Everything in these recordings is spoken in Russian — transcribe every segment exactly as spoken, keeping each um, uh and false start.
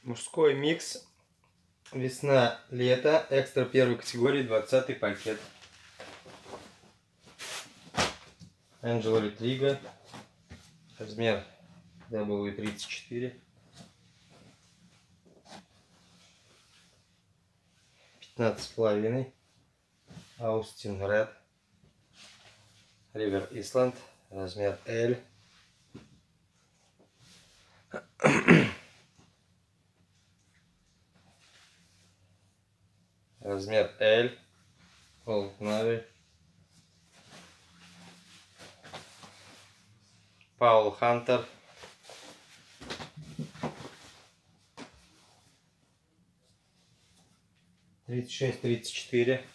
Мужской микс. Весна-лето. Экстра первой категории. двадцатый пакет. Angel Retriga. Размер дабл ю тридцать четыре. пятнадцать с половиной. Austin Red. River Island. Размер L. Размер L. Old Navy. Paul Hunter. тридцать шесть тридцать четыре.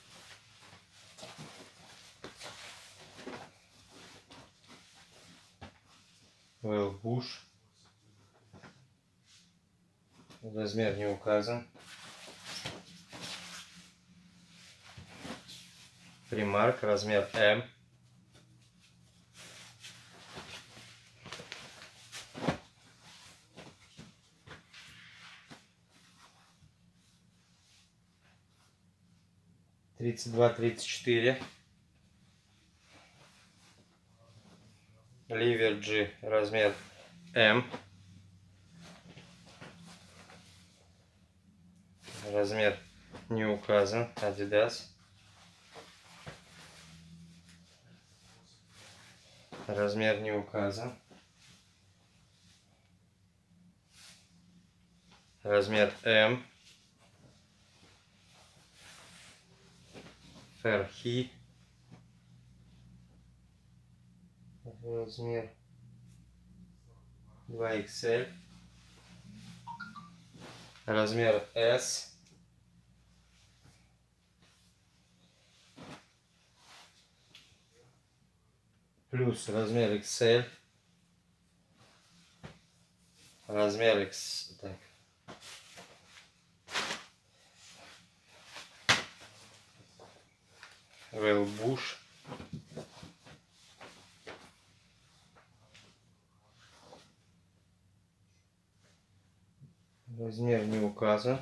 Well Bush. Размер не указан. Примарк, размер М. тридцать два тридцать четыре. Ливерджи, размер М. Размер не указан. Adidas. Размер не указан. Размер М. Ферхи. Размер два икс эль. Размер S. Плюс размер икс эль. Размер X. Так. Well Bush. Размер не указан.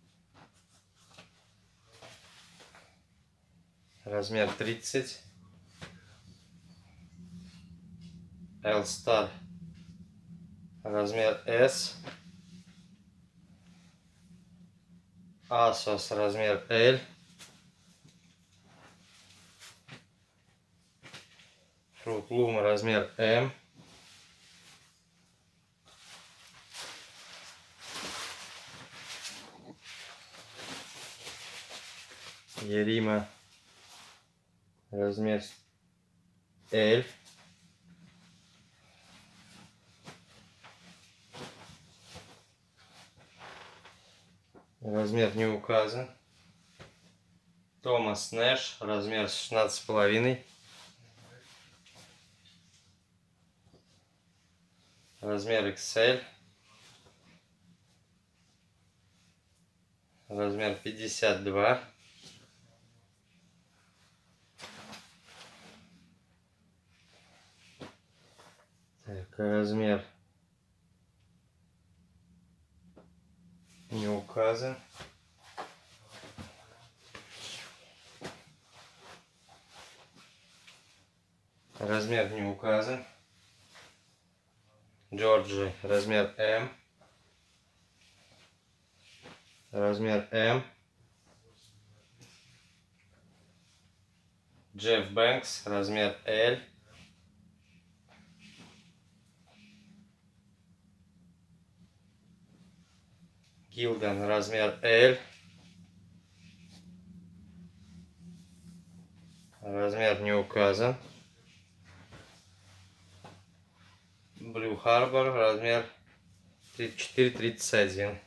Размер тридцать. L-Star. Размер S. Asos, размер L. Fruit Loom, размер M. Ярима, размер L. Размер не указан. Томас Нэш, размер шестнадцать с половиной. Размер икс эль. Размер пятьдесят два. Так, размер не указан. Размер не указан. Джорджи, размер М. Размер М. Джефф Бэнкс, размер L. Гилган, размер L. Размер не указан. Blue Harbor, размер тридцать четыре тридцать один.